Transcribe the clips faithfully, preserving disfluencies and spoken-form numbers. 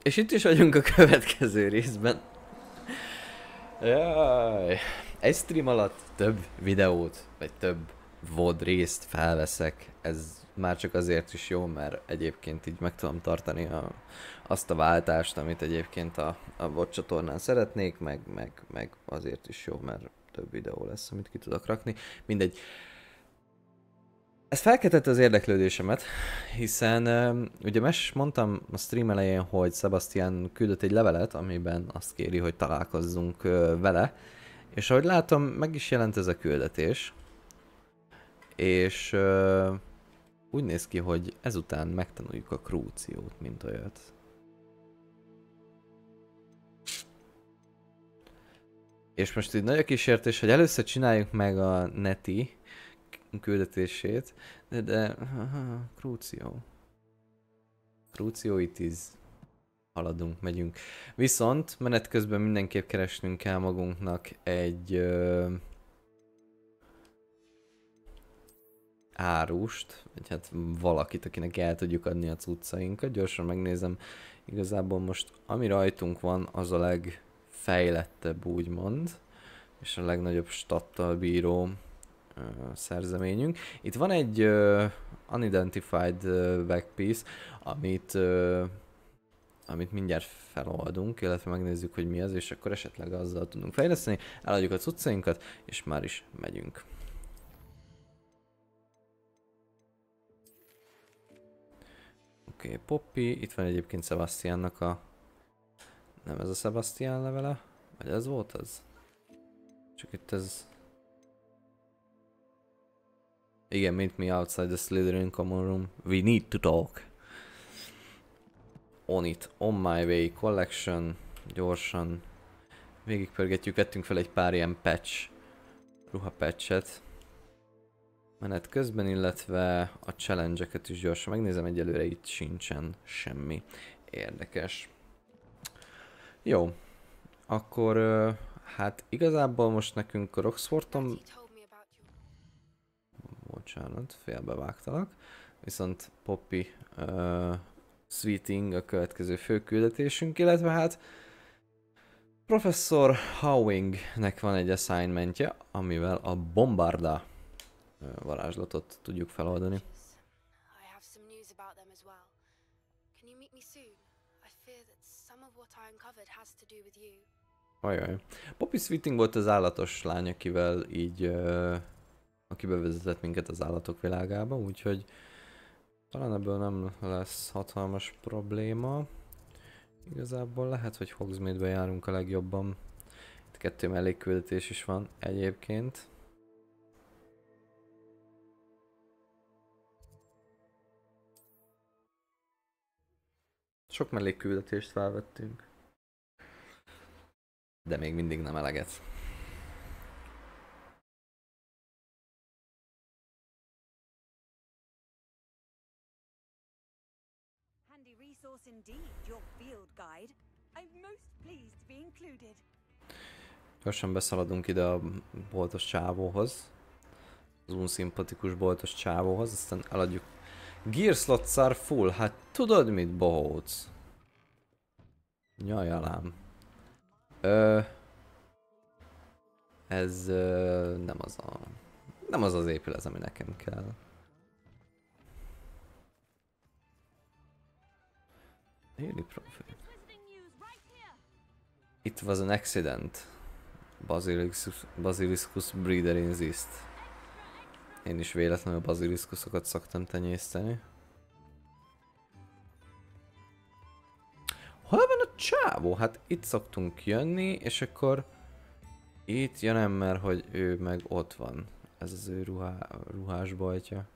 És itt is vagyunk a következő részben. Jaj. Egy stream alatt több videót, vagy több vod részt felveszek. Ez már csak azért is jó, mert egyébként így meg tudom tartani a, azt a váltást, amit egyébként a, a vod csatornán szeretnék, meg, meg, meg azért is jó, mert több videó lesz, amit ki tudok rakni. Mindegy. Ez felkeltette az érdeklődésemet, hiszen uh, ugye mes mondtam a stream elején, hogy Sebastian küldött egy levelet, amiben azt kéri, hogy találkozzunk uh, vele, és ahogy látom, meg is jelent ez a küldetés, és uh, úgy néz ki, hogy ezután megtanuljuk a krúciót, mint olyat. És most így nagy a kísértés, hogy először csináljuk meg a neti küldetését, de, de krúció. Krúció it is. Haladunk, megyünk. Viszont menet közben mindenképp keresnünk kell magunknak egy ö, árust, vagy hát valakit, akinek el tudjuk adni a cuccainkat. Gyorsan megnézem, igazából most ami rajtunk van, az a legfejlettebb úgymond, és a legnagyobb stattal bíró Uh, szerzeményünk. Itt van egy uh, unidentified uh, backpiece, amit, uh, amit mindjárt feloldunk, illetve megnézzük, hogy mi az, és akkor esetleg azzal tudunk fejleszteni, eladjuk a cuccainkat, és már is megyünk. Oké, okay, Poppy, itt van egyébként Sebastiannak a... Nem ez a Sebastian levele? Vagy ez volt az? Csak itt ez... Igen, meet me outside the Slytherin common room. We need to talk. On it, on my way, collection. Gyorsan. Végigpörgetjük, vettünk fel egy pár ilyen patch. Ruha patchet. Menet közben, illetve a challenge-eket is gyorsan megnézem, egyelőre itt sincsen semmi érdekes. Jó. Akkor hát igazából most nekünk Roxforton... Bocsánat, félbevágtalak. Viszont Poppy uh, Sweeting a következő főküldetésünk, illetve hát Professzor Howingnek van egy assignmentje, amivel a Bombarda uh, varázslatot tudjuk feloldani. Ajaj. Poppy Sweeting volt az állatos lány, akivel így uh, aki bevezetett minket az állatok világába, úgyhogy talán ebből nem lesz hatalmas probléma. Igazából lehet, hogy Hogsmeade-be járunk a legjobban. Itt kettő mellékküldetés is van egyébként. Sok mellékküldetést felvettünk. De még mindig nem eleget. Gyorsan beszaladunk ide a boltos csávóhoz. Az unszimpatikus boltos csávóhoz, aztán eladjuk. Gear slots are full, hát tudod mit, bohóc? Nyajalám. Ö... Ez ö, nem az a... Nem az az épület, ami nekem kell. Daily profit. It was an accident. Basiliscus, Basiliscus breeder insist. Én is véletlenül basiliscusokat szoktam tenyészteni. Hol van a csávó? Hát itt szoktunk jönni, és akkor itt jön, mert hogy ő meg ott van. Ez az ő ruhá, ruhás boltja.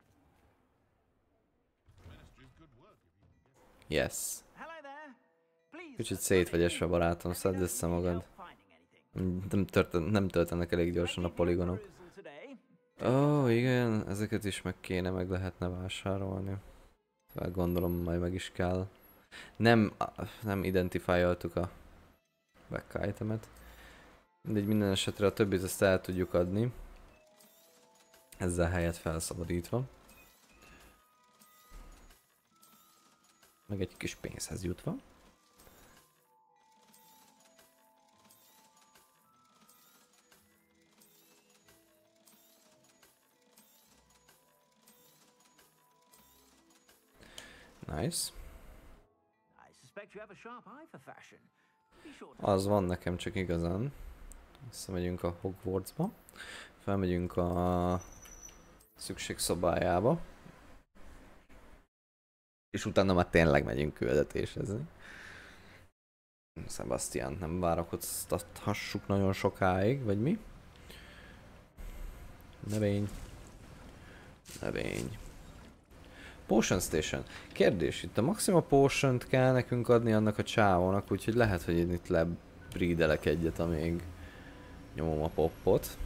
Yes. Kicsit szét vagy esve, barátom, szedd össze magad. Nem, törten, nem töltenek elég gyorsan a poligonok. Ó, oh, igen, ezeket is meg kéne, meg lehetne vásárolni. Szóval gondolom, majd meg is kell. Nem, nem identifáljaltuk a back itemet. Mindegy, minden esetre a többit ezt el tudjuk adni. Ezzel helyet felszabadítva. Meg egy kis pénzhez jutva. Nice. Az van nekem csak igazán. Visszamegyünk a Hogwartsba. Felmegyünk a szükségszobájába. És utána már tényleg megyünk küldetésezni. Sebastian nem várakoztathassuk nagyon sokáig, vagy mi? Növény. Növény. Potion Station. Kérdés, itt a Maxima Potion-t kell nekünk adni annak a csávónak, úgyhogy lehet, hogy én itt lebreedelek egyet, amíg nyomom a poppot.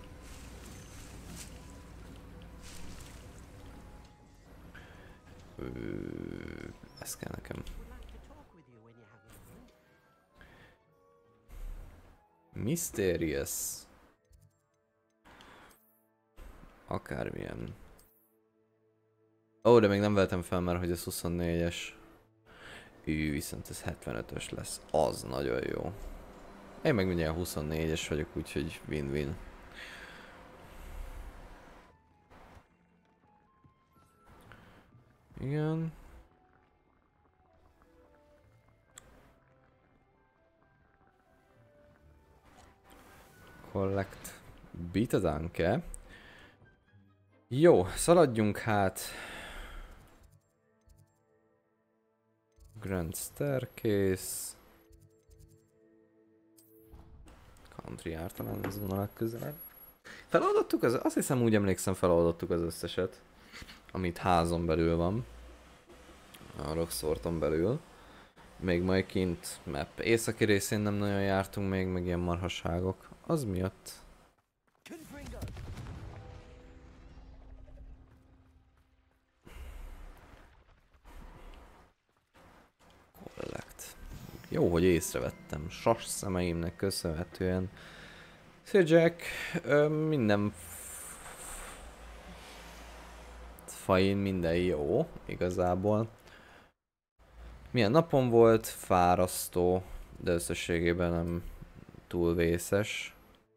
Ez kell nekem. Mysterious. Akármilyen. Ó, oh, de még nem vettem fel már, hogy ez huszonnégyes. Ő, viszont ez hetvenötös lesz. Az nagyon jó. Én meg mindjárt huszonnégyes vagyok, úgyhogy win-win. Igen. Collect. Beat a danke. Jó, szaladjunk hát. Grand Staircase. Country Art talán az van a legközelebb. Feloldottuk az, azt hiszem úgy emlékszem feloldottuk az összeset. Amit házon belül van. A Roxforton belül. Még majd kint map északi részén nem nagyon jártunk még, meg ilyen marhaságok. Az miatt. Collect. Jó, hogy észrevettem. Sas szemeimnek köszönhetően. Szia Jack, ö, minden fain, minden jó, igazából. Milyen napon volt? Fárasztó, de összességében nem túl vészes.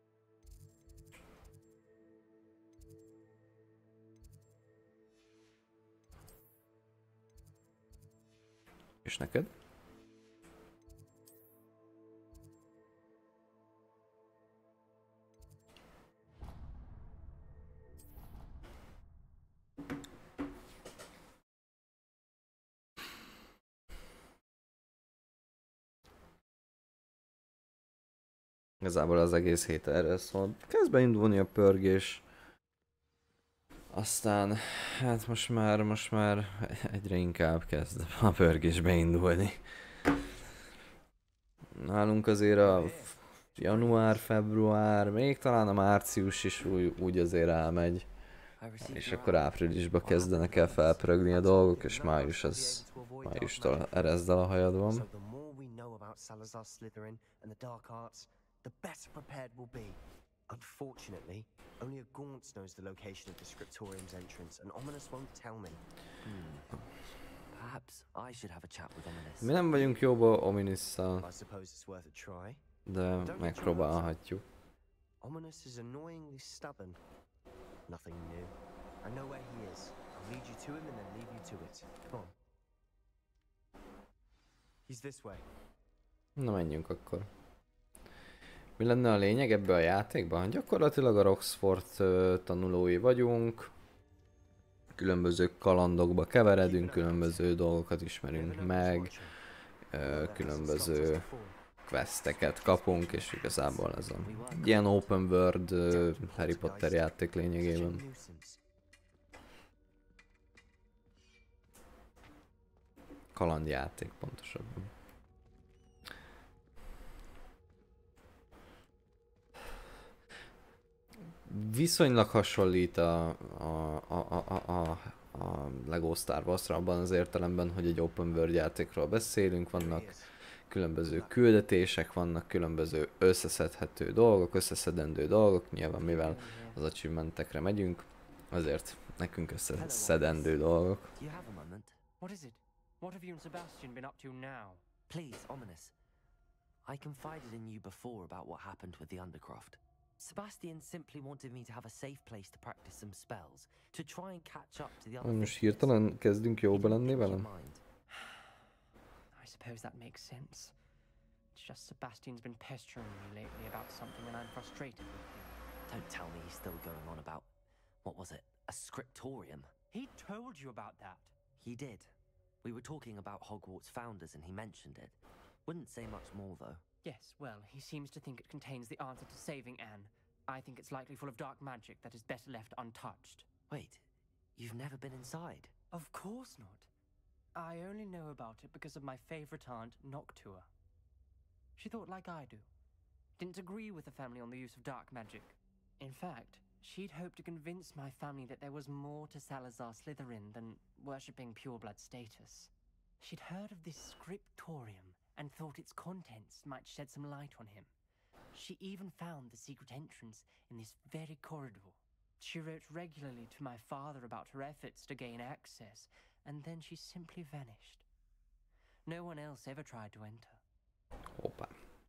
És neked? Igazából az egész hét erről szól. Kezd beindulni a pörgés. Aztán, hát most már, most már egyre inkább kezd a pörgés beindulni. Nálunk azért a január, február, még talán a március is úgy, úgy azért elmegy. És akkor áprilisban kezdenek el felpörögni a dolgok, és május az, májustól erezd el a hajadban. The better prepared we'll be. Unfortunately, only a Gaunt knows the location of the Scriptorium's entrance, and Ominous won't tell me. Hmm. Perhaps I should have a chat with Ominous. Mi nem vagyunk jóba Ominisszal, I suppose it's worth a try. de megpróbálhatjuk. Ominous is annoyingly stubborn. Nothing new. I know where he is. I'll lead you to him and then leave you to it. Come on. He's this way. Na menjünk akkor. Mi lenne a lényeg ebbe a játékban? Gyakorlatilag a Roxford uh, tanulói vagyunk. Különböző kalandokba keveredünk, különböző dolgokat ismerünk meg. Uh, különböző questeket kapunk, és igazából ez a ilyen open world uh, Harry Potter játék lényegében. Kalandjáték pontosabban. Viszonylag hasonlít a, a, a, a, a, a Lego Star Wars-ra abban az értelemben, hogy egy open world játékról beszélünk, vannak különböző küldetések, vannak különböző összeszedhető dolgok, összeszedendő dolgok, nyilván mivel az achievementekre megyünk, azért nekünk összeszedendő dolgok. What is it? What have you and Sebastian been up to now? Please, Ominous. I confided in you before about what happened with the Undercroft. Sebastian simply wanted me to have a safe place to practice some spells, to try and catch up to the other Most victims. hirtelen kezdünk He jóba didn't lenni think you'd velem? mind. I suppose that makes sense. It's just Sebastian's been pestering me lately about something and I'm frustrated with him. Don't tell me he's still going on about, what was it, a scriptorium? He told you about that. He did. We were talking about Hogwarts founders and he mentioned it. Wouldn't say much more though. Yes, well, he seems to think it contains the answer to saving Anne. I think it's likely full of dark magic that is better left untouched. Wait, you've never been inside? Of course not. I only know about it because of my favorite aunt, Noctua. She thought like I do. Didn't agree with the family on the use of dark magic. In fact, she'd hoped to convince my family that there was more to Salazar Slytherin than worshipping pureblood status. She'd heard of this scriptorium and thought its contents might shed some light on him. She even found the secret entrance in this very corridor. She wrote regularly to my father about her efforts to gain access, and then she simply vanished. No one else ever tried to enter. Hoppá.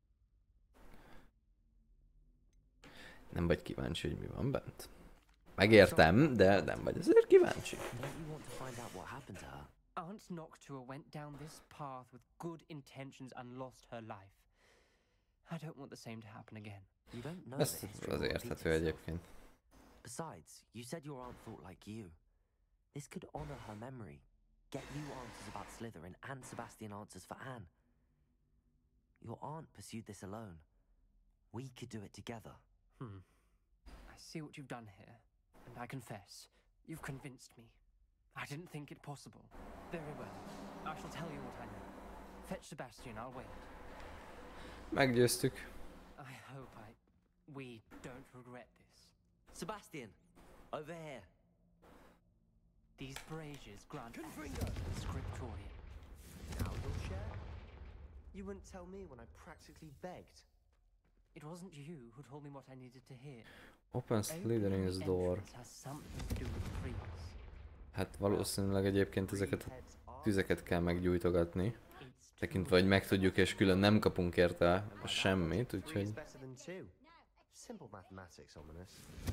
Nem vagy kíváncsi, hogy mi van bent? Megértem, de nem vagy azért kíváncsi. Don't you want to find out what happened to her? Aunt Noctua went down this path with good intentions and lost her life. I don't want the same to happen again. You don't know Ez the history az will repeat érthető itself. egyébként. Besides, you said your aunt thought like you. This could honor her memory. Get you answers about Slytherin and Sebastian answers for Anne. Your aunt pursued this alone. We could do it together. Hmm. I see what you've done here, and I confess, you've convinced me. I didn't think it possible. Very well. I shall tell you what I know. Fetch Sebastian, I'll wait. Meggyőztük. I hope I... we don't regret this. Sebastian, over here. These braziers grant access to the scriptorium. Now you'll share? You wouldn't tell me when I practically begged. It wasn't you who told me what I needed to hear. Open Opening Slytherin's the door. entrance has something to do with the priests. Hát valószínűleg egyébként ezeket a tüzeket kell meggyújtogatni. It's Tekintve, hogy megtudjuk és külön nem kapunk érte semmit, Three is úgyhogy... better than two. Simple mathematics, ominous.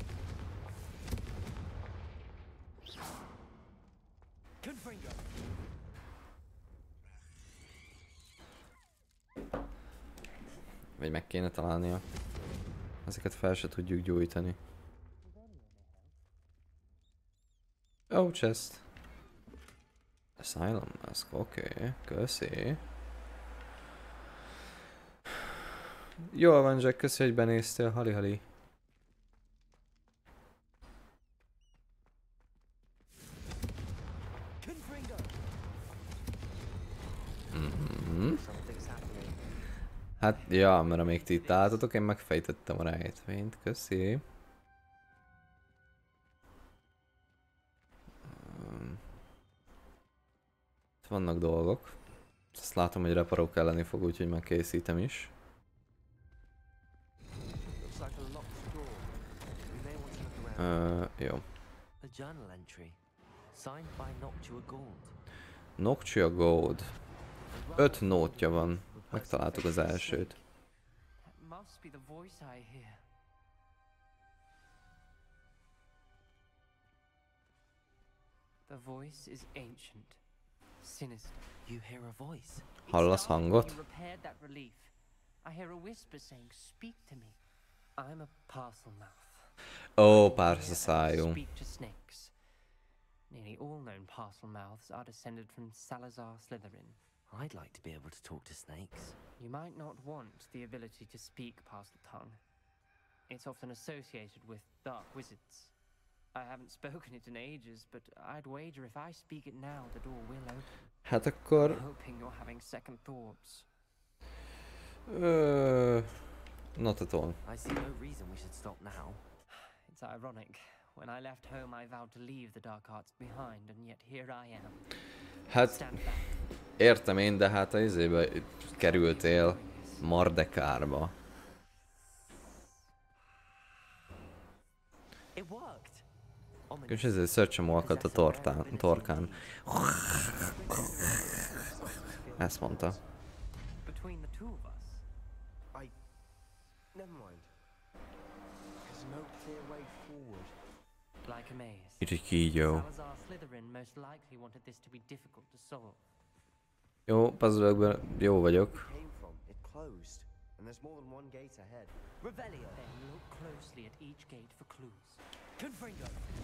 Confringo! Vagy meg kéne találnia. Ezeket fel se tudjuk gyújtani. Oh, chest. Asylum mask, oké, okay. Köszi. Jól van, Jack, köszi, hogy benéztél, hali-hali. Mhm. Something's happening. Hát, ja, mert amíg ti itt álltatok, én megfejtettem a rejtvényt, köszi. Um, itt vannak dolgok. Azt látom, hogy reparó kelleni fog, úgyhogy megkészítem is. Looks like a locked door. We may want to look around. Uh, jó. A journal entry. Signed by Noctua Gaunt. Noctua Gold. Öt nótja van. Megtaláltuk az elsőt. That must be the voice I hear. The voice is ancient, sinister. You hear a voice. It Hallasz started when hangot? you repaired that relief. I hear a whisper saying, "Speak to me." I'm a Parselmouth. Ó, I pársa szájú. speak to snakes. Nearly all known Parselmouths are descended from Salazar Slytherin. I'd like to be able to talk to snakes. You might not want the ability to speak Parseltongue. It's often associated with dark wizards. I haven't spoken it in ages, but I'd wager if I speak it now, the door will open. Hát akkor... I'm hoping you're having second thoughts. Uh, not at all. I see no reason we should stop now. It's ironic. When I left home, I vowed to leave the dark arts behind, and yet here I am. Hát, Stand back. értem én, de hát a izébe kerültél Mardekárba. It worked. És ezért szörcsömolkat a tortán, torkán. Ezt mondta. Between the two of us, I. Never mind. like a maze. Itt egy kígyó. Salazar Slytherin most likely wanted this to be difficult to solve. Jó, puzzle-ökben jó vagyok. Came from, it closed, and there's more than one gate ahead. Revelio. Then look closely at each gate for clues. Confringo.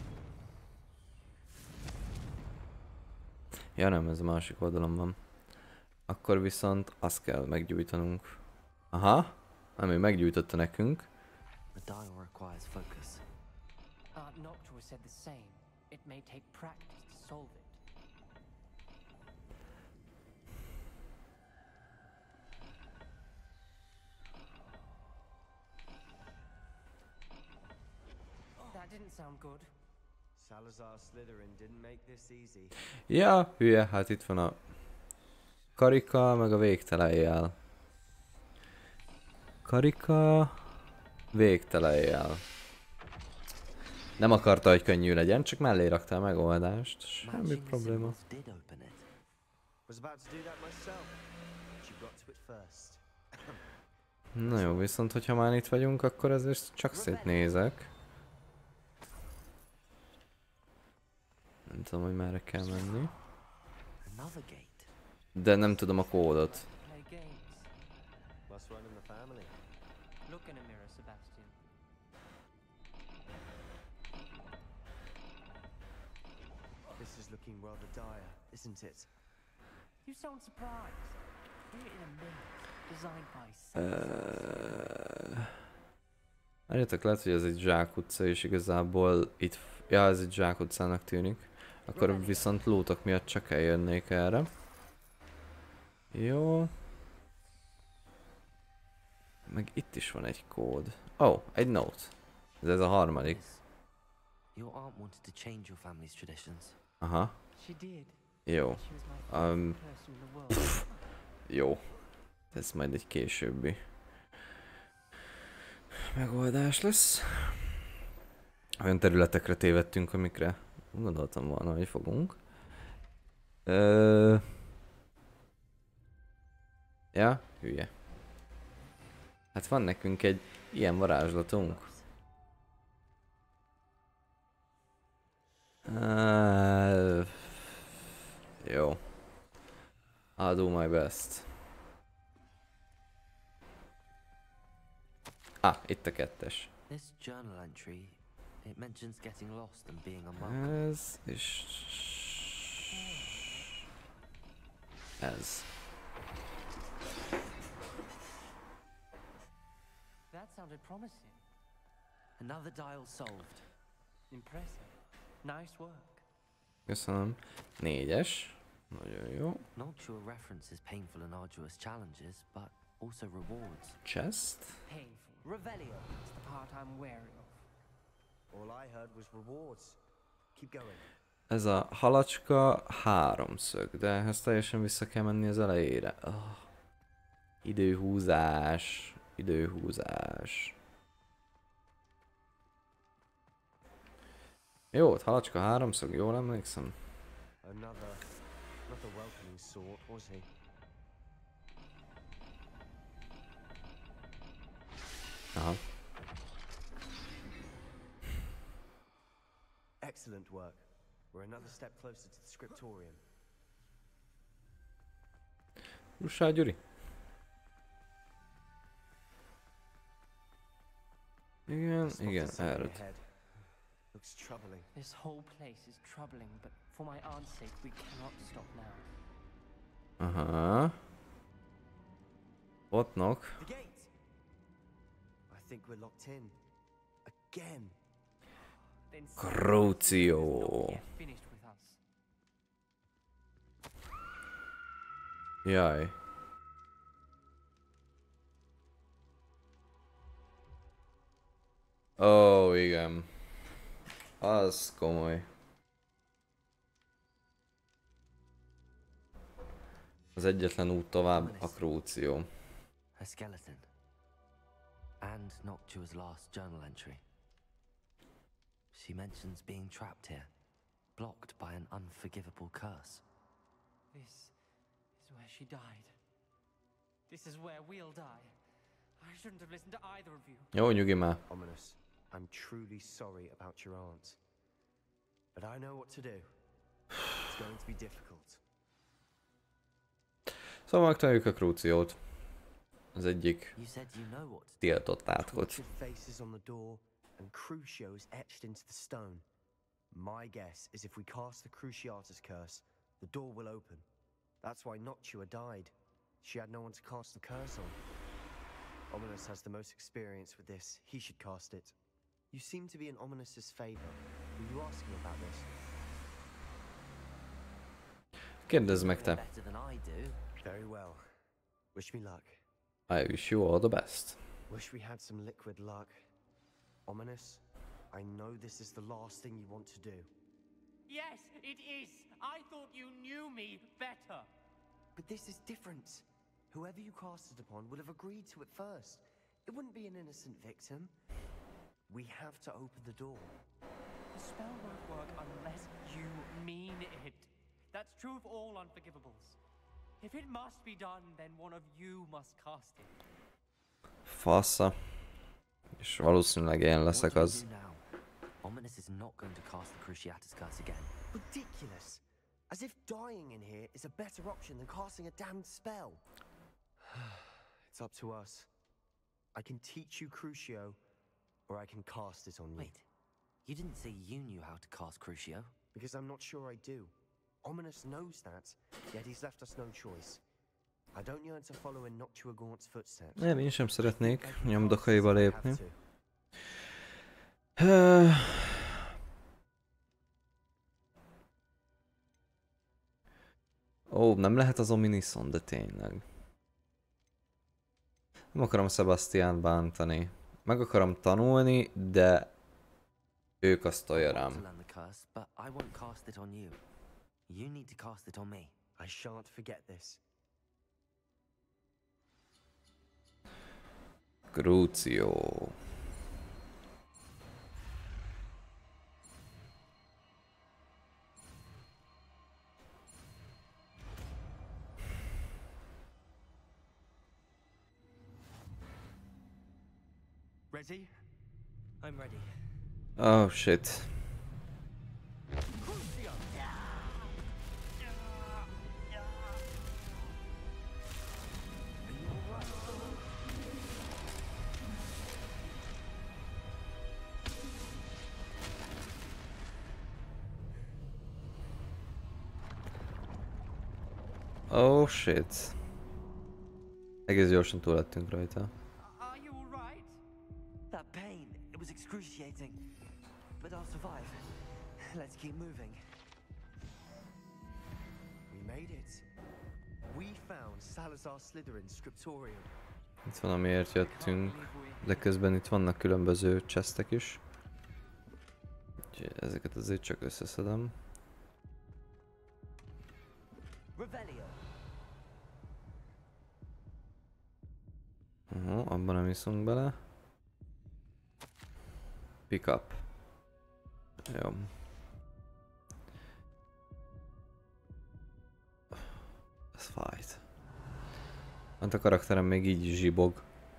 Ja nem, ez a másik oldalon van. Akkor viszont azt kell meggyújtanunk. Aha, nem, ő meggyújtotta nekünk. The dial requires focus. Aunt Noctua said the same. It may take practice to solve it. That didn't sound good. Salazar Slytherin didn't make this easy. Ja, hülye, hát itt van a karika, meg a végtelen jel. Karika, végtelen jel. Nem akarta, hogy könnyű legyen, csak mellé rakta a megoldást. Semmi Matching the probléma. symbols did open it. Was about to do that myself, but you got to it first. Na jó, viszont hogyha már itt vagyunk, akkor ezért csak szétnézek. Nem tudom, hogy merre kell menni. Another gate. De nem tudom a kódot. Play games. Must run in the family. Look in a mirror, Sebastian. This is looking rather dire, isn't it? You sound surprised. We're in a maze designed by Salazar. Várjatok, lehet, hogy ez egy zsákutca, és igazából itt... Ja, ez egy zsákutcának tűnik. Akkor viszont lootok miatt csak eljönnék erre. Jó. Meg itt is van egy kód. Oh, egy note. Ez, ez a harmadik. Yes. Your aunt wanted to change your family's traditions. Aha, She did. jó. She was my favorite Um, person in the world. jó. Ez majd egy későbbi megoldás lesz. Olyan területekre tévedtünk, amikre gondoltam volna, hogy fogunk. Ö... Ja, hülye. Hát van nekünk egy ilyen varázslatunk. Uh, jó. I'll do my best. Ah, itt a kettes. This journal entry, it mentions getting lost and being unwelcome. Ez és... Ez. That sounded promising. Another dial solved. Impressive. Nice work. Köszönöm. Négyes. Nagyon jó. Noctua references painful and arduous challenges, but also rewards. Chest. Painful. Revelio. It's the part I'm wary of. All I heard was rewards. Keep going. Ez a halacska háromszög, de ehhez teljesen vissza kell menni az elejére. Oh. Időhúzás. Időhúzás. Jó, ott halacska háromszög, jól emlékszem? Another, not a welcoming sort, was he? Aha. Excellent work. We're another step closer to the scriptorium. Jussál, Gyuri. Igen, Spotted igen, something erre. ahead. Looks troubling. This whole place is troubling, but for my aunt's sake, we cannot stop now. Aha. Ott knock. The gate! I think we're locked in. Again. Then Crucio. not yet finished with us. Jaj. Ó, oh, igen. Az komoly. Az egyetlen út tovább a Crucio. A skeleton. And Noctua's last journal entry. She mentions being trapped here, blocked by an unforgivable curse. This is where she died. This is where we'll die. I shouldn't have listened to either of you. Jó, nyugi már. Ominous. I'm truly sorry about your aunt. But I know what to do. It's going to be difficult. Szóval megtanuljuk a Cruciót. Az egyik You said you know what to do. tiltott átkot. Tortured faces on the door and Crucio is etched into the stone. My guess is if we cast the Cruciatus curse, the door will open. That's why Noctua died. She had no one to cast the curse on. Ominous has the most experience with this. He should cast it. You seem to be in Ominous's favor. Will you ask him about this? Kérdezd meg te. Better than I do. Very well. Wish me luck. I wish you all the best. Wish we had some liquid luck. Ominous, I know this is the last thing you want to do. Yes, it is. I thought you knew me better. But this is different. Whoever you cast it upon would have agreed to it first. It wouldn't be an innocent victim. We have to open the door. The spell won't work unless you mean it. That's true of all unforgivables. If it must be done, then one of you must cast it. Fassa. És valószínűleg én What leszek do you az. do now? Ominous is not going to cast the Cruciatus curse again. Ridiculous. As if dying in here is a better option than casting a damned spell. It's up to us. I can teach you Crucio, or I can cast it on you. Wait, you didn't say you knew how to cast Crucio? Because I'm not sure I do. Ominous knows that, yet he's left us no choice. I don't yearn to follow in Noctua Gaunt's footsteps. Nem, én sem szeretnék nyomdokaiba I have lépni. to. Ó, nem lehet az Ominison, de tényleg. Nem akarom Sebastian bántani. Meg akarom tanulni, de ők azt I want to rám. learn the curse, but I won't cast it on you. You need to cast it on me. I shan't forget this. Crucio. Ready? I'm ready. Oh shit. Oh shit. Egész gyorsan túl lettünk rajta. Are you alright? That pain, it was excruciating. But I'll survive. Let's keep moving. We made it. We found Salazar Slytherin's scriptorium. Itt van, amiért jöttünk, de közben itt vannak különböző chestek is. Úgyhogy ezeket azért csak összeszedem. Revelio. Uh-huh, abban nem iszunk bele. Pick up. Jó. Ez fájt. Hát a karakterem még így is zsibog.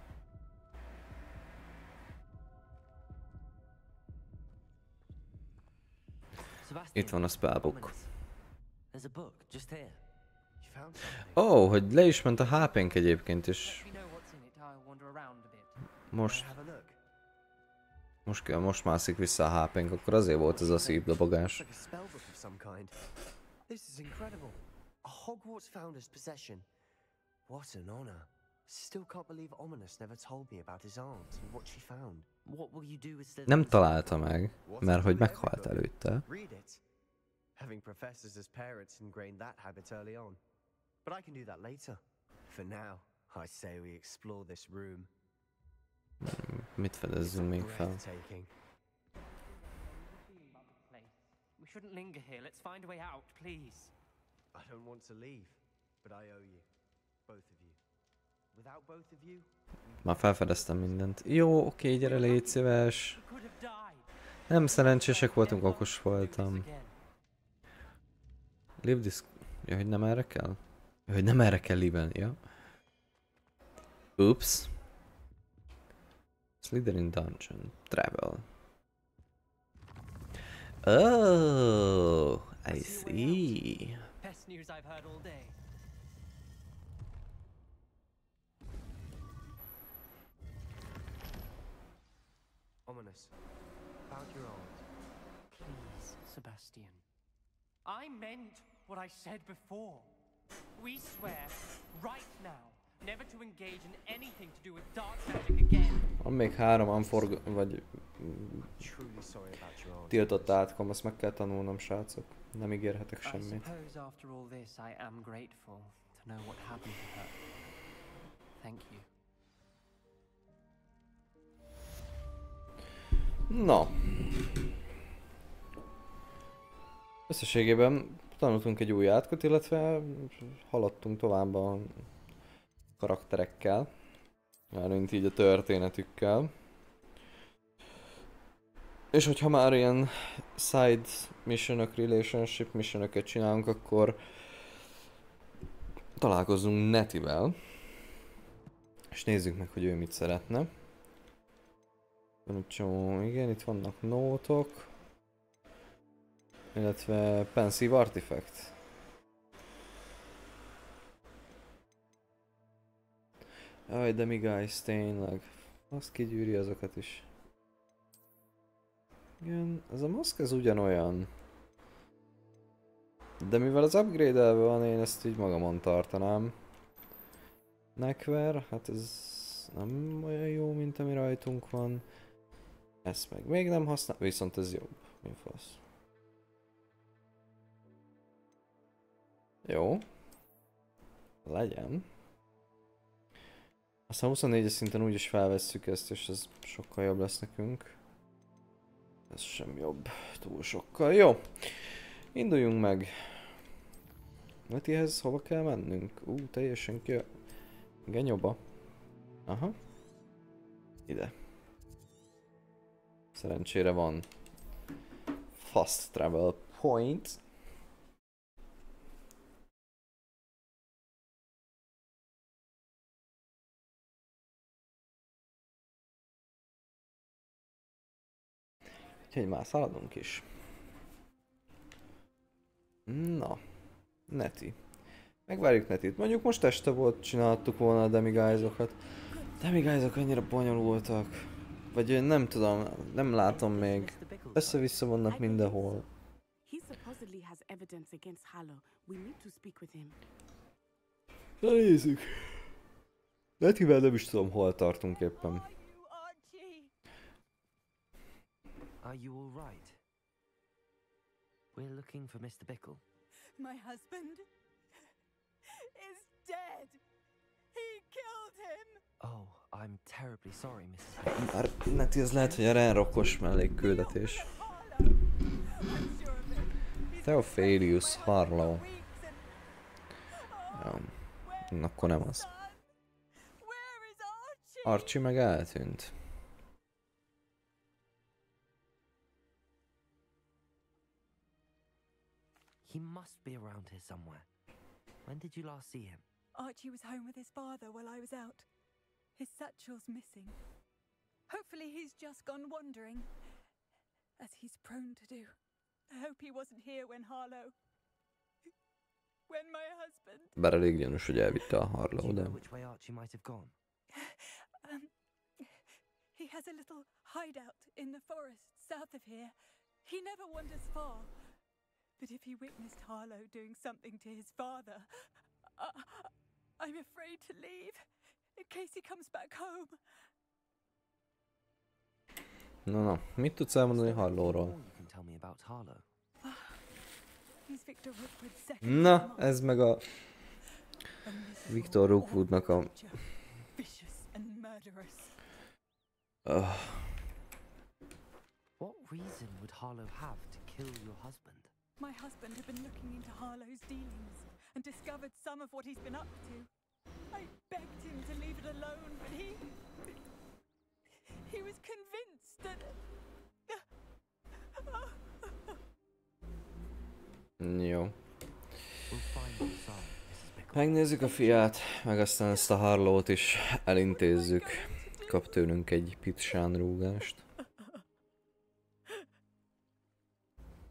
Sebastian, Itt van a spellbook. Ominous. There's a book just here. You found something? Ó, oh, hogy le is ment a há pénk egyébként, és Let me know what's in it. I'll wander around a bit. most, Have a look. most kell, most mászik vissza a há pénk, akkor azért volt ez a szívdobogás. It's like a spellbook of some kind. This is incredible. A Hogwarts founder's possession. What an honor. Still can't believe Ominous never told me about his aunt and what she found. What will you do with Slytherin's Nem book? találta meg, mert hogy meghalt előtte. Read it. Having professors as parents ingrained that habit early on. But I can do that later. For now, I say we explore this room. Mit fedezzünk még fel? Breathtaking. Feeling about the place. We shouldn't linger here. Let's find a way out, please. I don't want to leave, but I owe you. Both of you. Without both of you, Már felfedeztem mindent. Jó, oké, gyere, légy szíves. We could have died. Nem szerencsések voltunk, Never okos do this voltam. again. Leave this... Ja, hogy nem erre kell? Ja, hogy nem erre kell leave ja. Oops. Slytherin Dungeon. Travel. Oh, I see a way out. see. Best news I've heard all day. Ominous. About your aunt. Please, Sebastian. I meant what I said before. We swear, right now, never to engage in anything to do with dark magic again. Van még három unforg... vagy... Truly sorry about your aunt. tiltott átkom, azt meg kell tanulnom, srácok. Nem ígérhetek I semmit. suppose after all this I am grateful to know what happened to her. Thank you. Na. Összességében tanultunk egy új átkot, illetve haladtunk tovább a karakterekkel. Mármint így a történetükkel. És hogyha már ilyen side missionok, relationship missionokat csinálunk, akkor találkozunk Netivel. És nézzük meg, hogy ő mit szeretne. Van egy csomó, igen, itt vannak nótok. Illetve Pensive Artifact. Jaj, de mi guys, tényleg. Azt kigyűri azokat is. Igen, ez a maszk ez ugyanolyan. De mivel az upgrade-elve van, én ezt így magamon tartanám. Nekver, hát ez nem olyan jó, mint ami rajtunk van. Ezt meg még nem használ, viszont ez jobb. Mi fasz. Jó. Legyen. Aztán huszonnégyes szinten úgyis felvesszük ezt, és ez sokkal jobb lesz nekünk. Ez sem jobb. Túl sokkal. Jó. Induljunk meg. Netihez hova kell mennünk? Ú, uh, teljesen ki a genyóba. Aha. Ide. Szerencsére van fast travel point. Úgyhogy már szaladunk is. Na, Neti. Megvárjuk Netit. Mondjuk most este volt, csináltuk volna a demiguise-okat. Demiguise-ok annyira bonyolultak. Vagy én nem tudom, nem látom még. Össze-vissza vannak mindenhol. Na nézzük. Netivel nem is tudom, hol tartunk éppen. Are you all right? We're looking for Mister Bickle. My husband is dead. He killed him. Oh, I'm terribly sorry, missus Bickle. Már Neti, ez lehet, hogy a renrokos mellékküldetés. Theophilus Harlow. Ja, akkor nem az. Archie meg eltűnt. He must be around here somewhere. When did you last see him? Archie was home with his father while I was out. His satchel's missing. Hopefully he's just gone wandering, as he's prone to do. I hope he wasn't here when Harlow... when my husband... Bár elég gyanús, hogy elvitte a Do Harlow, you de... know which way Archie might have gone? Um, he has a little hideout in the forest south of here. He never wanders far. But if he witnessed Harlow doing something to his father, uh, I'm afraid to leave, in case he comes back home. Na, na, mit tudsz elmondani Harlowról? You can tell me about Harlow. He's Victor Rookwood's second Na, son. ez meg a Victor Rookwoodnak a... Vicious and murderous. Uh, What reason would Harlow have to kill your husband? My husband had been looking into Harlow's dealings and discovered some of what he's been up to. I begged him to leave it alone, but he... he was convinced that... Jó. We'll find your son, missus Bickle. Megnézzük a fiát, meg aztán ezt a Harlowt is elintézzük. Kap tőlünk egy pitsán rúgást.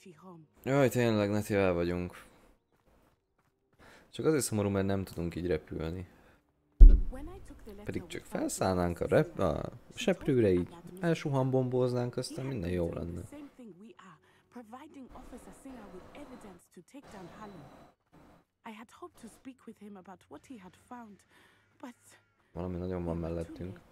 Archie home. Jaj, tényleg, Netivel vagyunk. Csak azért szomorú, mert nem tudunk így repülni. When I took the letter Pedig with csak Father felszállnánk a, Singer, rep a she told seprőre, me így about me. elsuhanbombóznánk, He aztán had minden been jó doing lenne. the same thing we are, providing Officer Singer with evidence to take down Harlow. I had hoped to speak with him about what he had found, but Valami nagyon we van were too mellettünk. late.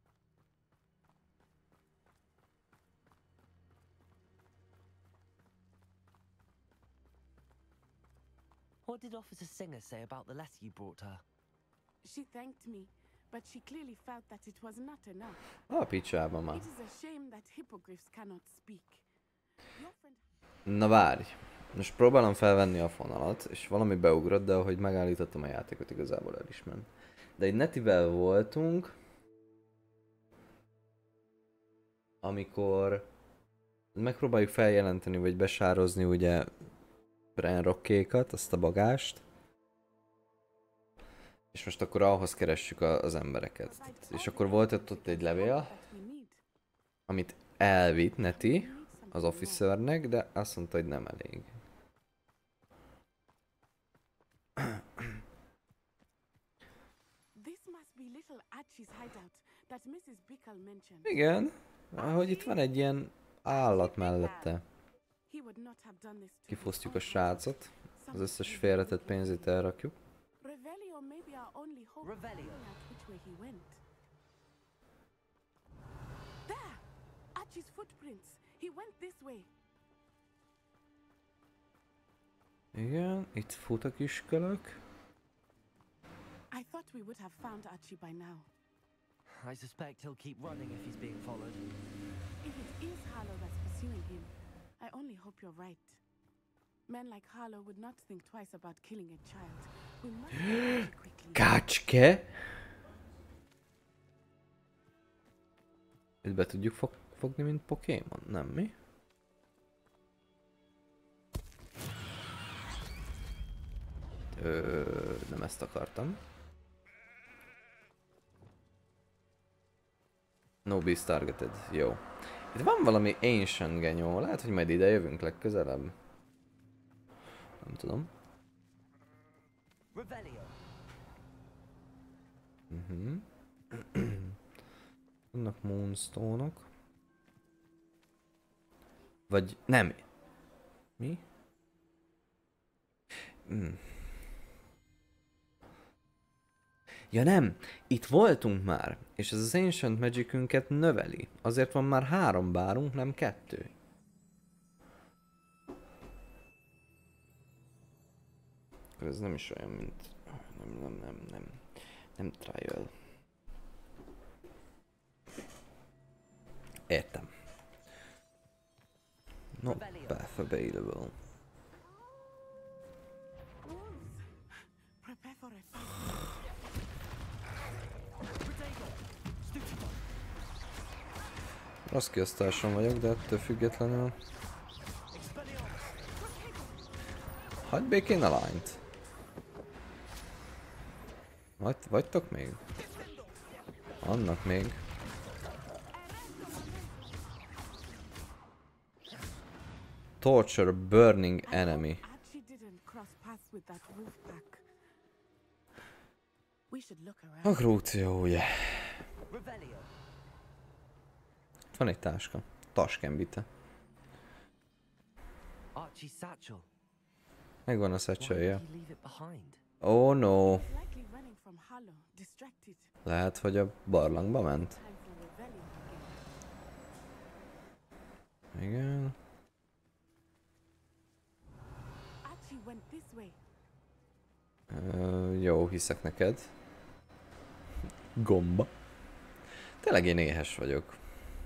What did Officer Singer say about the letter you brought her? She thanked me, but she clearly felt that it was not enough. A picsába már. It is a shame that hippogriffs cannot speak. Your friend Na várj. Most próbálom felvenni a fonalat, és valami beugrott, de ahogy megállítottam a játékot, igazából el is ment. De egy Netivel voltunk, amikor megpróbáljuk feljelenteni, vagy besározni ugye Brenrockékat, azt a bagást. És most akkor ahhoz keressük a, az embereket. És akkor volt ott, ott egy levél, that we need. amit elvitt Neti We need something az more. officernek, de azt mondta, hogy nem elég. This must be little Archie's hideout that missus Bickle mentioned. Igen, hogy itt van egy ilyen állat mellette. He would not have done this to Kifosztjuk a his own srácot, az összes félretett pénzét elrakjuk. Revelio may be our only hope of Revelio. finding out which way he went. There! Archie's footprints. He went this way. Igen, itt fut a kiskölök. I thought we would have found Archie by now. I suspect he'll keep running if he's being followed. If it is Harlow that's pursuing him, I only hope you're right. Men like Harlow would not think twice about killing a child. We must find Archie quickly. Kácske! Őt be tudjuk fog fogni, mint Pokémon, nem mi? Ö, nem ezt akartam. No beast targeted, jó. Itt van valami ancient genyó, lehet, hogy majd ide jövünk legközelebb. Nem tudom. Revelio. Mhm. Vannak moonstone-ok. Vagy nem. Mi? Hmm. Ja nem, itt voltunk már, és ez az Ancient Magicünket növeli. Azért van már három bárunk, nem kettő. Ez nem is olyan, mint... Nem, nem, nem, nem. Nem trial. Értem. No path available. Wolves! Prepare for a fight. Rossz kiosztáson vagyok, de ettől függetlenül... Hagyd békén a lányt! Vagy, vagytok még? Annak még. Torture burning enemy. Archie didn't cross paths with that wolf pack. We should look around. A grúció, ugye. Revelio. Itt van egy táska. Taskembite. Archie's satchel. Megvan a Why szecselje. did he leave it behind? Oh no. Likely running from Harlow, distracted. Lehet, hogy a barlangba ment. Time for rebellion again. Igen. Archie went this way. Ö, jó, hiszek neked. Gomba. Tényleg én éhes vagyok.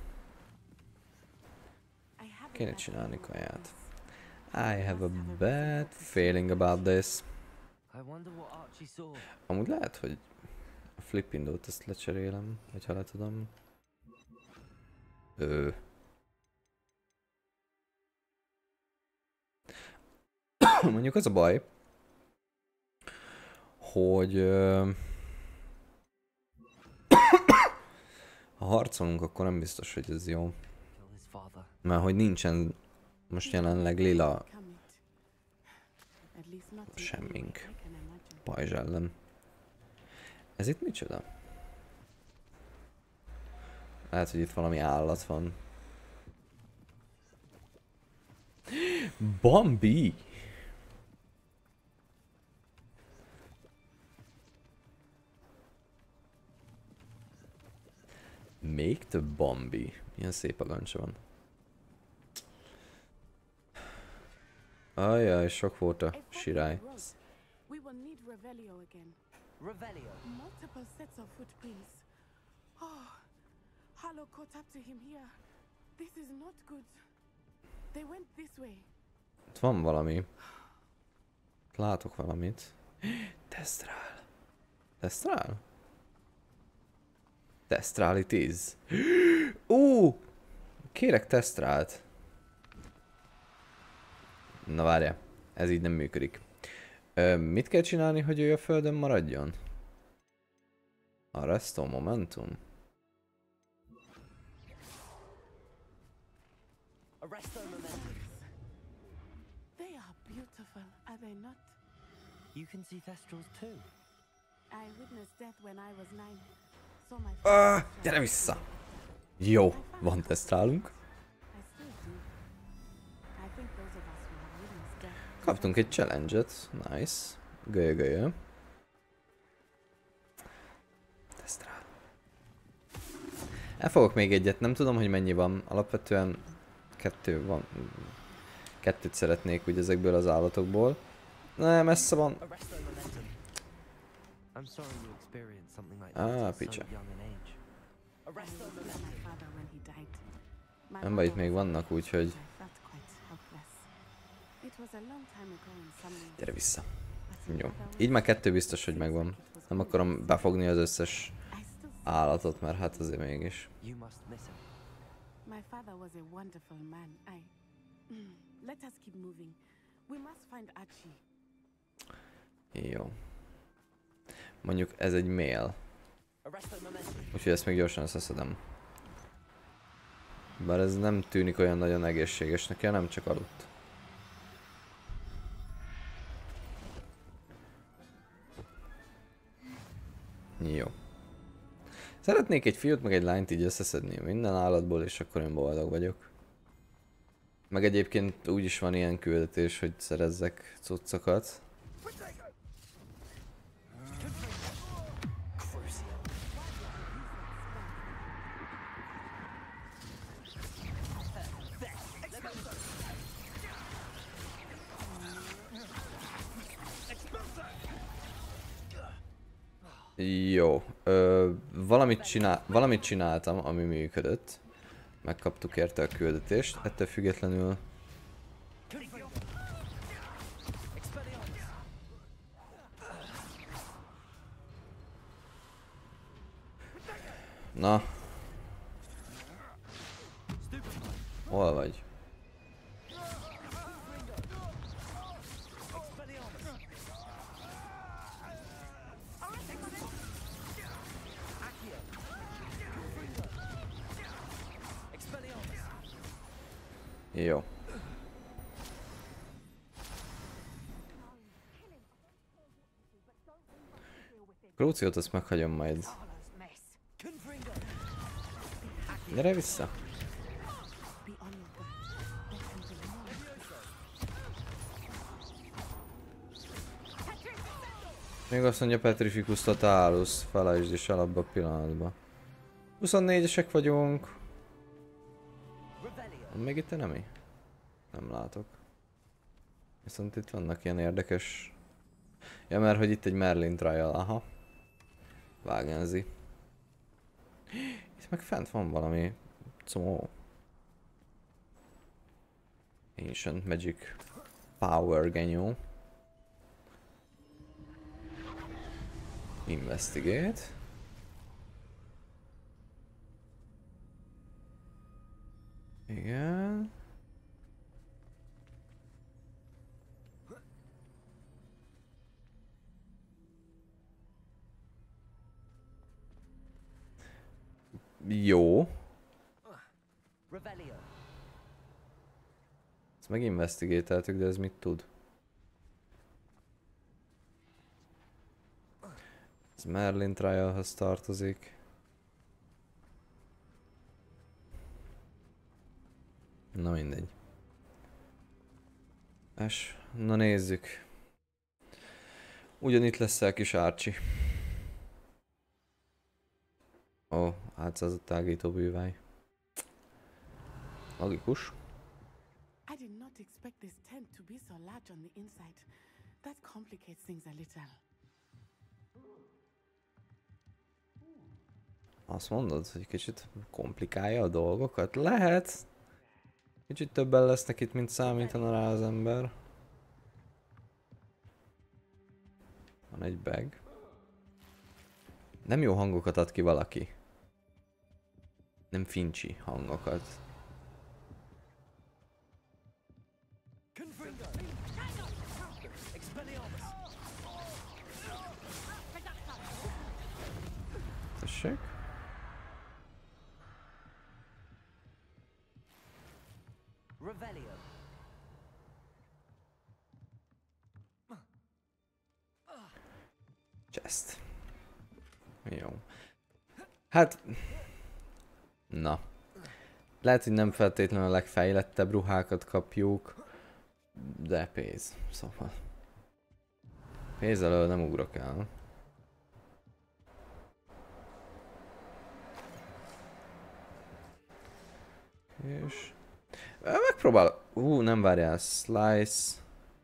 I have Kéne csinálni kaját. I have a bad feeling about this. I wonder what Archie saw. Amúgy lehet, hogy a flip window-t ezt lecserélem, hogyha le tudom. Ö. Mondjuk az a baj, hogy ö, ha harcolunk, akkor nem biztos, hogy ez jó. Kill his father. Mert hogy nincsen Most jelenleg lila Come it. At least not in semmink. any way I can imagine. Pajzs ellen. Ez itt micsoda? Lehet, hogy itt valami állat van. Bambi! Még több Bambi. Milyen szép a gancsa van. Ajjaj, sok volt a A forked sirály. road. We will need Revelio again. Revelio. Multiple sets of footprints. Oh, Harlow caught up to him here. This is not good. They went this way. Itt van valami. Látok valamit. Tesztrál. Tesztrál? Tesztrál it is. Ú! Kérek tesztrált. Na várjál. Ez így nem működik. Ö, mit kell csinálni, hogy ő a földön maradjon? Arresto momentum. Arresto momentum. They are beautiful, are they not? You can see Thestrals too. I witnessed death when I was nine. So my Ah, father- gyere vissza! Jó, van tesztrálunk. I still do. I think those of us who have witnessed death. Kaptunk egy challenge-et. Nice. Gölyö, gölyö. Tesztrál. Elfogok még egyet, nem tudom, hogy mennyi van. Alapvetően kettő van. Kettőt szeretnék úgy ezekből az állatokból. Ne, messze van. Arresto momentum. I'm sorry you experienced something like Ah, that at so picture. young an age. I Arresto was with momentum. my father when he died. My Nem baj, itt mother még was vannak, ill, úgyhogy I felt quite helpless. It was a long time ago in some ways, gyere vissza. but in Jó. other ways, Így már kettő biztos, hogy it seems megvan. like it was Nem always akarom befogni az összes I still see állatot, mert hát azért mégis. You must miss him. My father was a wonderful man. I. Mm, Let us keep moving. We must find Archie. Jó. Mondjuk ez egy mail. Arresto momentum. Úgyhogy ezt még gyorsan összeszedem. Bár ez nem tűnik olyan nagyon egészségesnek, ja, nem csak aludt. Jó. Szeretnék egy fiút meg egy lányt így összeszedni minden állatból, és akkor én boldog vagyok. Meg egyébként úgy is van ilyen küldetés, hogy szerezzek cuccokat. Jó, ö, valamit, csinál, valamit csináltam, ami működött. Megkaptuk érte a küldetést, ettől függetlenül... Na. Hol vagy? Jó. Cruciót azt meghagyom majd. Gyere vissza. Be on your guard. There can be more. Még azt mondja Petrificus Totalus, felejtsd is el abba a pillanatba. huszonnégyesek vagyunk. Revelio. Van még itt enemi? Nem látok. Viszont itt vannak ilyen érdekes... Ja, mert hogy itt egy Merlin trial, aha. Vágenzi. Itt meg fent van valami... Comó. Ancient Magic Power genyó. Investigate. Igen. Jó. Revelio. Ezt meg investigáltük, de ez mit tud? Ez Merlin Trialhoz tartozik. Na mindegy. És, na nézzük. Ugyanitt lesz el kis Archie. Ó, átszázott tágító bűváj. Logikus. I did not expect this tent to be so large on the inside. That complicates things a little. Azt mondod, hogy kicsit komplikálja a dolgokat? Lehet. Kicsit többen lesznek itt, mint számítana rá az ember. Van egy bag. Nem jó hangokat ad ki valaki. Nem fincsi hangokat. Tessék? Revelio. Chest. Jó. Hát... Na. Lehet, hogy nem feltétlenül a legfejlettebb ruhákat kapjuk, de pénz. Szóval... Pénz elől nem ugrok el. És... Megpróbál... Ú, nem várjál. Slice...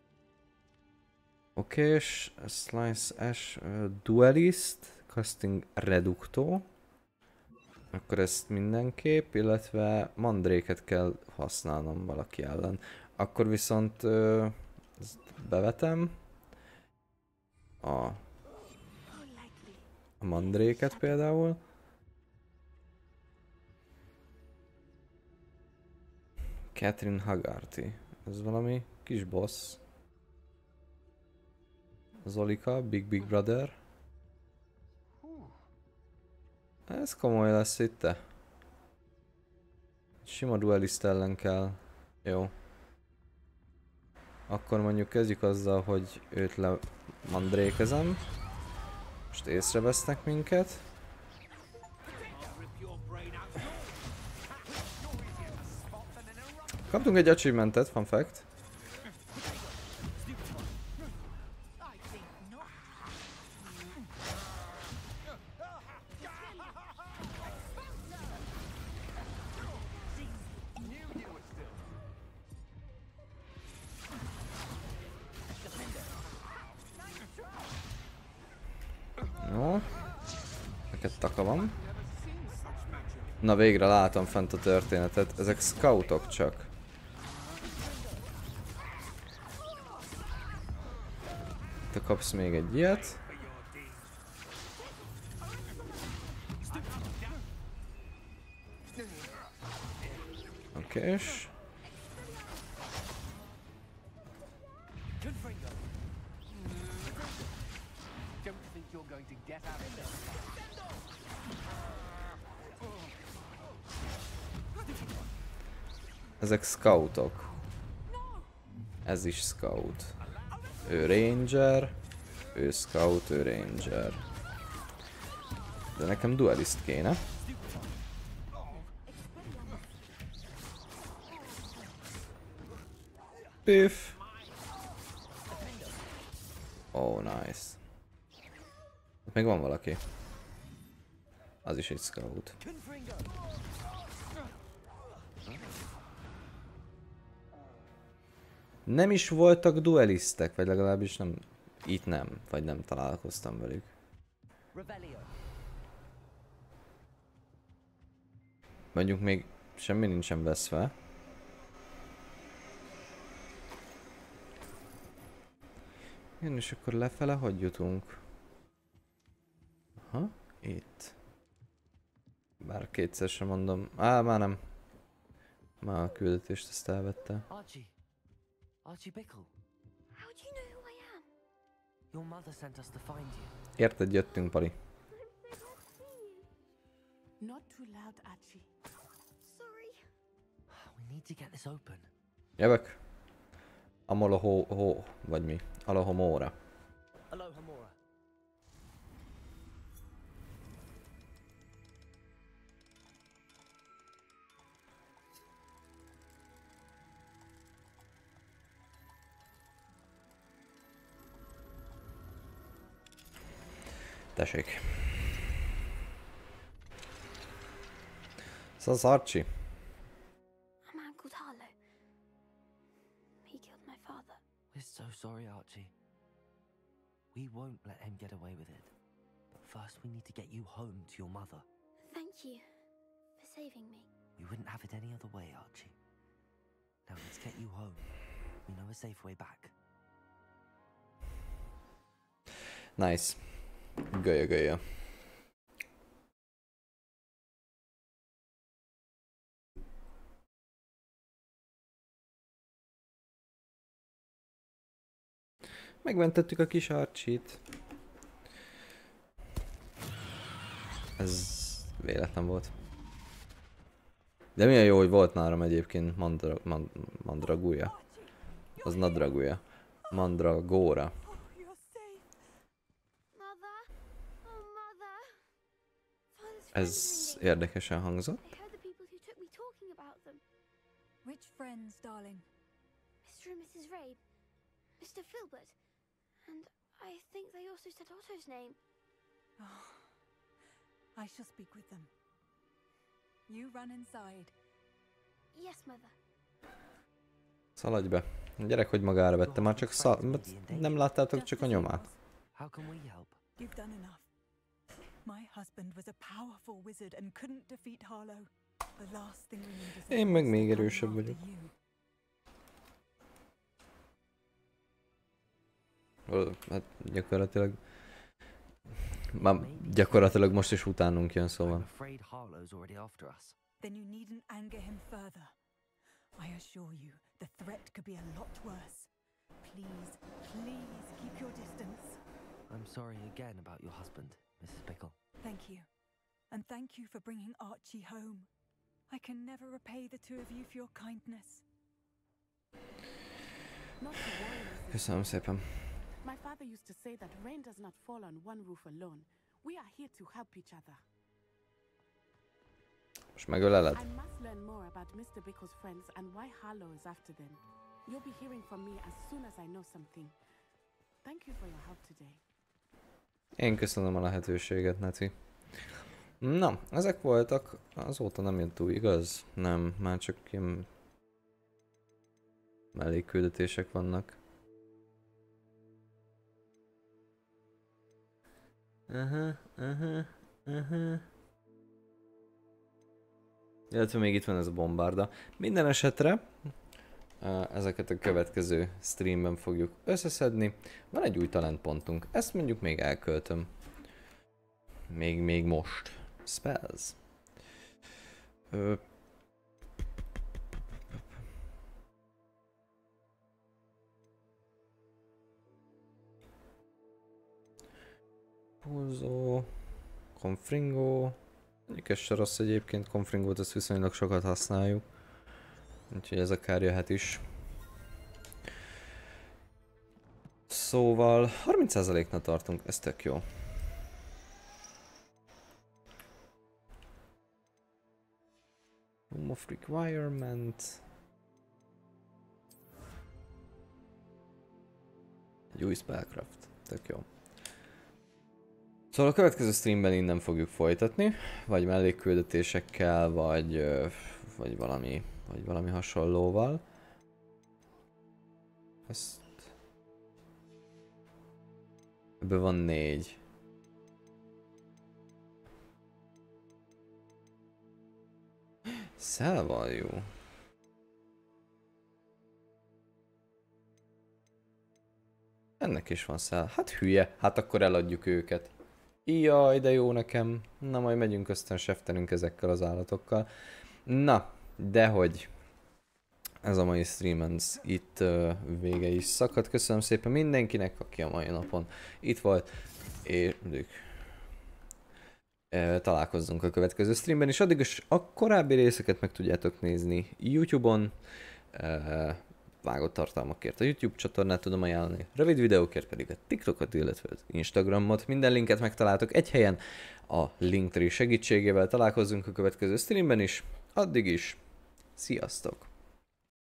Oké, és Slice S uh, Duelist, Casting Reducto. Akkor ezt mindenképp, illetve mandréket kell használnom valaki ellen. Akkor viszont uh, ezt bevetem. A, a mandréket például. Catherine Haggerty. Ez valami kis boss. Zolika, Big Big Brother. Ez komoly lesz itt. Sima duelist ellen kell. Jó. Akkor mondjuk kezdjük azzal, hogy őt le mandrékezem. Most észrevesznek minket. Kaptunk egy achievementet, fun fact. Jó. Neked taka van. Na végre látom fent a történetet. Ezek scoutok csak. Te kapsz még egy ilyet. Okés. Ezek scoutok. Ez is scout. Ő ranger, ő scout, ő ranger. De nekem duelist kéne. Piff. Oh, nice. Még van valaki. Az is egy scout. Nem is voltak duelistek, vagy legalábbis nem... Itt nem, vagy nem találkoztam velük. Mondjuk még semmi nincsen veszve. Igen, és akkor lefele hogy jutunk? Aha, itt. Bár kétszer sem mondom. Á, már nem. Már a küldetést ezt elvette. Archie. Archie Bickle. How do you know who I am? Your mother sent us to find you. Érted, jöttünk, Pali. Not too loud, Archie. Sorry. We need to get this open. Jövök. Amolohó, hó, vagy mi? Alohomóra. Alohomora. Tessék. Szóval az Archie. A man called Harlow. He killed my father. We're so sorry, Archie. We won't let him get away with it. But first we need to get you home to your mother. Thank you for saving me. We wouldn't have it any other way, Archie. Now let's get you home. We know a safe way back. Nice. Gölye, gölye. Megmentettük a kis Archie-t. Ez véletlen volt. De milyen jó, hogy volt nálam egyébként mandra, mand, mandragúja. Az nadragúja. Mandragóra. Oh, you're safe. Mother? Oh, Mother. Father's Ez friends are ringing. érdekesen hangzott. I heard the people who took me talking about them. Which friends, darling? Mister and Missus Rabe. Mister Filbert. And I think they also said Otto's name. Oh, I shall speak with them. You run inside. Yes, Mother. Szaladj be. A gyerek, hogy magára vette, már csak szal... Nem láttátok csak a nyomát. How can we help? You've done enough. My husband was a powerful wizard and couldn't defeat Harlow. The last thing we need is Én meg a még monster erősebb coming vagyok. after you. Ö, Hát gyakorlatilag... Már gyakorlatilag most is utánunk jön, I'm szóval. afraid Harlow's already after us. Then you needn't anger him further. I assure you, the threat could be a lot worse. Please, please keep your distance. I'm sorry again about your husband, Missus Pickle. Thank you. And thank you for bringing Archie home. I can never repay the two of you for your kindness. Not to worry, Missus Köszönöm szépen. My father used to say that rain does not fall on one roof alone. We are here to help each other. Most megöleled? I must learn more about Mister Bickle's friends and why Harlow is after them. You'll be hearing from me as soon as I know something. Thank you for your help today. Én köszönöm a lehetőséget, Neci. Na, ezek voltak, azóta nem jött túl, igaz? Nem, már csak ilyen mellékküldetések vannak. Aha, aha, aha. Illetve még itt van ez a bombárda. Minden esetre ezeket a következő streamben fogjuk összeszedni. Van egy új talentpontunk, ezt mondjuk még elköltöm. Még, még most. Spells. Ö... Pulzó. Confringo. Mondjuk ez se rossz egyébként, Confringót ezt viszonylag sokat használjuk. Úgyhogy ez akár jöhet is. Szóval harminc százaléknál tartunk, ez tök jó. Room of Requirement. Egy új Spellcraft, tök jó. Szóval a következő streamben innen fogjuk folytatni, vagy mellékküldetésekkel, vagy, vagy valami, vagy valami hasonlóval. Ezt... Ebből van négy. Szelvaljú. Ennek is van szel. Hát hülye, hát akkor eladjuk őket. Jaj, de jó nekem. Na, majd megyünk aztán seftenünk ezekkel az állatokkal. Na, dehogy. Ez a mai streamen itt uh, vége is szakadt. Köszönöm szépen mindenkinek, aki a mai napon itt volt. És uh, találkozzunk a következő streamben, és addig is a korábbi részeket meg tudjátok nézni YouTube-on. Uh, vágott tartalmakért a YouTube csatornát tudom ajánlani, rövid videókért pedig a TikTokot, illetve az Instagramot. Minden linket megtaláltok egy helyen, a Linktree segítségével találkozunk a következő streamben is. Addig is, sziasztok!